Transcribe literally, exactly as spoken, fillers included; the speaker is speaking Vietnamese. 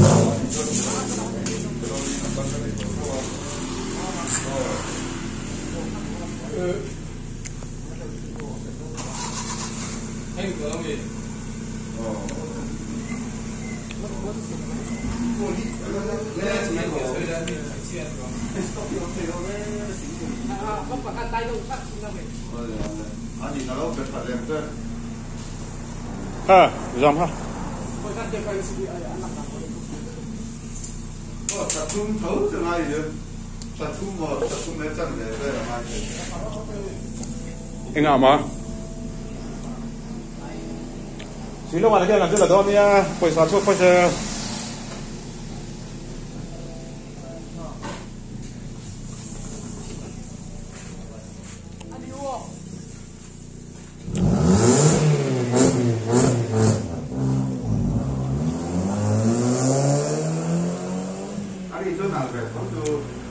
Ha, jam ha. Oh, satu tahu cuma itu, satu mau satu macam ni, saya macam. Ingat mah. Silo mana dia lanjut lah doa ni ya, पैसा चो पैसा. Ari itu nak berapa tu?